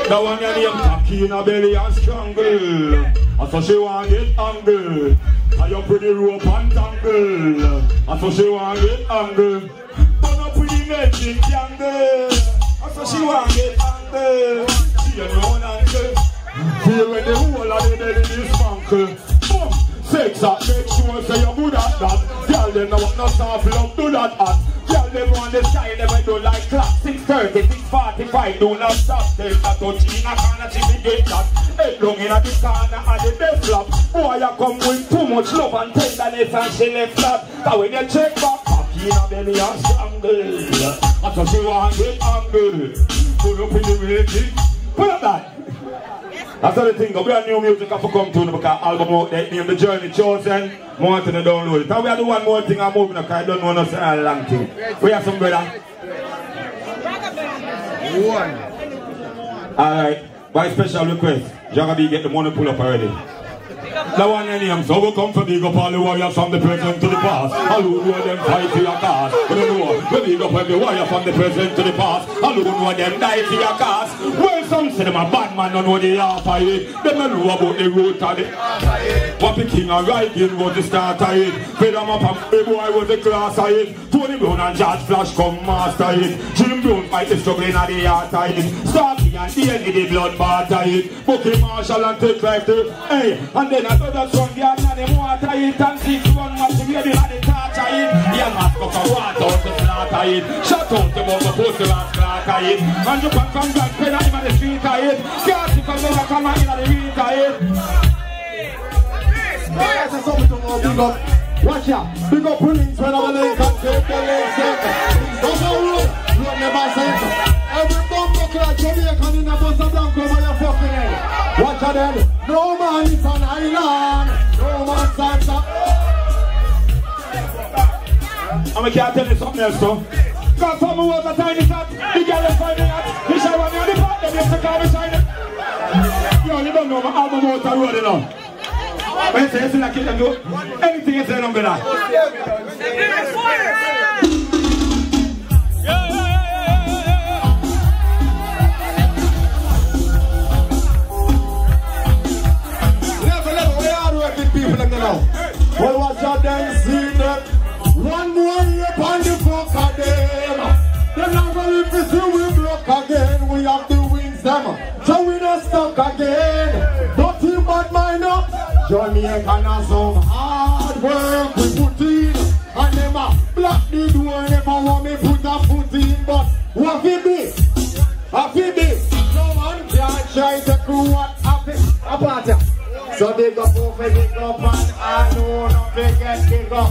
That one your name cocky in a belly and strangle. And so she want get angle. And you put the rope and tangle. And so she want get angle. Turn up with the magic candle. And so she want get angle. She a round angle. Feel when the whole of the belly is spankle. Boom! Sex at make sure say you're good at that. Girl them know what no soft love do that at. Girl them on the sky never do like clock. 6:30, 6:45 do not stop. Tell her touch in a corner she be get that. Head long in a the corner and the best flap. Boy you come with too much love and tenderness and she left that. Cause when you check back, cocky in a belly and strangle. And so she want get angle. Put up in the rating. Put up that. That's the thing, we have new music have to come to because album out there named The Journey Chosen. More to download it. And we have to do one more thing I'm moving because I don't know nothing a long thing. We have some brother. One. Alright, by special request, Jagabi get the money pull up already. That one name, so we come for big up all the warriors from the present to the past. All who know them fight for your cause. We don't know, we big up every warrior from the present to the past. All who know them die for your cause. Well, some say them a bad man, don't know they are for it. They don't know about the root of it. What the king and Riding was the start of it. Fed them up and the boy was the class of it. Tony Brown and George Flash come master it. Jim Brown fight the struggling at the heart of it. Starkey and Danny the blood bath of it. Bucky Marshall and Ted Factor. Hey, and then another song, the other name water it. And 6 1 match the baby had the touch of it. Yeah, mask up a water out to slaughter it. Shut out the mother poster and slaughter it. And you come from Grand Pen and the street of it. Can't see from the back and in the reed of it. Watch out, big up police when I'm late and take the legs center. Don't go road, road never center. Every bum buckle at Jamaican in a bus of Blanco when you're fucking head. Watch out then, no man is an island, no man stands up. I can't tell you something else though. Cause some who was a tiny shot, the girl is finding out. He shall run me on the part, them used to call me shiny. Yo, you don't know my album out the road, you know. When you say you see like it, you do anything you say, I'm gonna. Level, we are working people like that now. Well, watch out then, see them. One more year on the fuck of them. They're not gonna live to see we block again. We have to win them, so we don't stuck again. Don't you bad mind up. Jamaican has some hard work we put in. And them a block the door, never want me put a foot in. But what it be? What it be? No man can try to do what happens. Apart. So they go over, they go up, and I know not they get big up.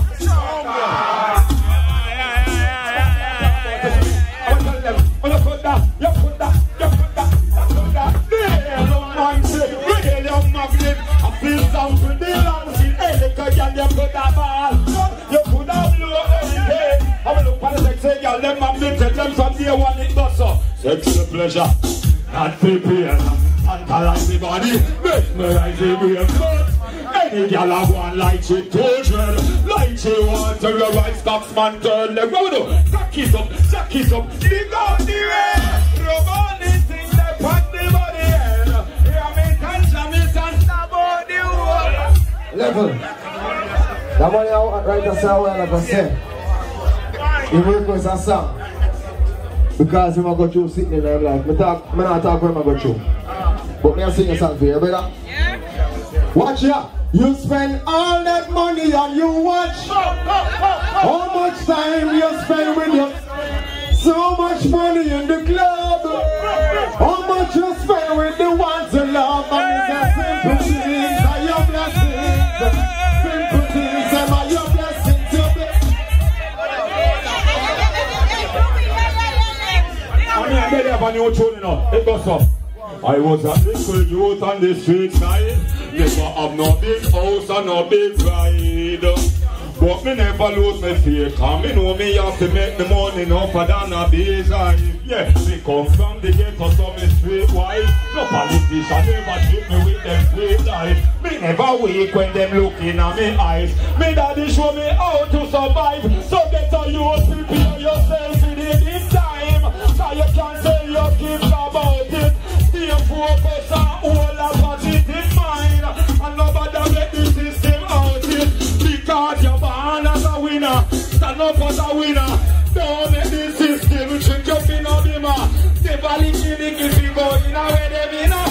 I tell them, you put that, you put that, you put that, you put that. There, no man say, real young magnet. I feel something, they long see, hey, they can you put that ball. You put that blow every day. I will look at the sexy girl, them magnet, tell them from day one it goes so. Sexy pleasure, not free pain. Antalize the body, mesmerize the brain. Any girl I want like she tortured, like she wants to ride Scotsman turn. Let go do, jack it up, dig out the way. Rub on the thing that put the body in. Hear me conscious and stab out the wall. Level. That money out right to say what I say. You request a song. Because when I go through sitting in there, like, I not talk when I go through. But me I sing a song for you, brother. Yeah. Watch ya. You spend all that money and you watch. How much time you spend with you? So much money in the club. How much you spend with the ones you love? And it's a simple things are your blessings. Simple things are your blessings. I mean, I bet you have a new tune, you know. It goes up. I was a little youth on the street side. Never have no big house and no big ride. But me never lose my faith. Cause me know me have to make the money enough than a beehive. Yeah, me come from the ghetto so me straight wide. No politician never treat me with them straight life. Me never weak when them looking at me eyes. Me daddy show me how to survive. So get a youth, prepare yourself in it in time. So you can say your kids about it. focus on all a positive mind. And nobody make the system out it. Because you're born as a winner. Stand up as a winner. Don't make the system trick up in a dimmer. Never lick you go in a way they winner.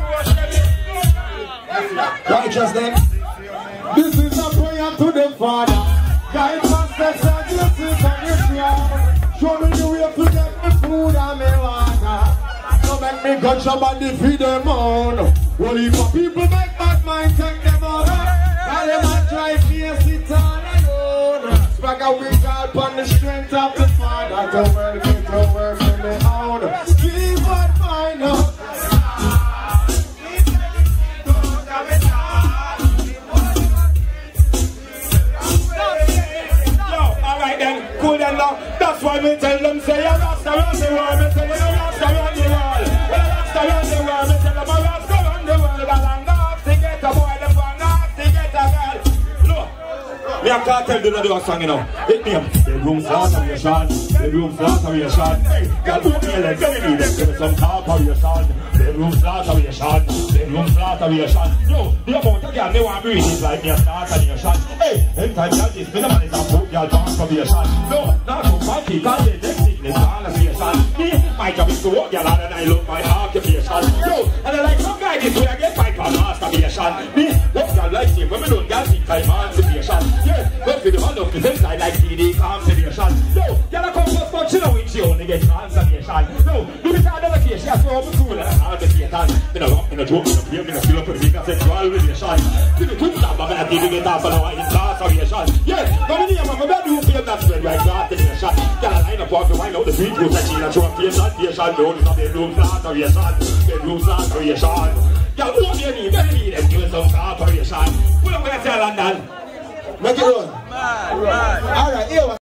Righteous then. This is a prayer to the Father. Guide my steps and blessings on your throne. Show me the way to get me food and me water. Don't make me go job and defeat them on. Only for people make bad mind take them over. All them a try face it all alone. Swagger we God on the strength of the Father. To work it, to work for me own. Give what mine up. That's why me tell them say a Rasta around the world. Me tell them a Rasta around the world. Well, a Rasta around the world. Me tell them a Rasta around the world. And I'm not to get a boy, them one not to get a girl. Look, me I can't tell you to do a song, you know. Hit me up. Bedroom flatteration. Bedroom flatteration. Girl, put me a leg. Let me give me some cooperation. Bedroom flatteration. Bedroom flatteration. Yo, the amount of girl me want breathe is like me a startation. Hey, anytime y'all this, me the man is a foot girl transformation. No, not so funky, cause they take sickness conversation. Me, my job is to work y'all and I look my occupation. Yo, and I like some guy this way I get my call masturbation. Me, look y'all like him when me don't y'all think I'm emancipation. Yeah, but for the man of the sense I like CD consolation. Yo, y'all a come first but she know when she only get transformation. No, do this out of the case, she has to open school and all the Satan. Me no rock, me no joke, me no play, me no skill up with me no sexual relation. Me no twin job, but me no TV get off and I want incarceration. Yeah, but me name, I'm a bad do feel that spread right out in the shot. Got a line up walk to wind out the sweet root that she and show a face and station. The only bedroom flatteration. Bedroom flatteration. Y'all who do you need? Better need them doing some cooperation. What am I gonna tell London? Make it run. Alright, here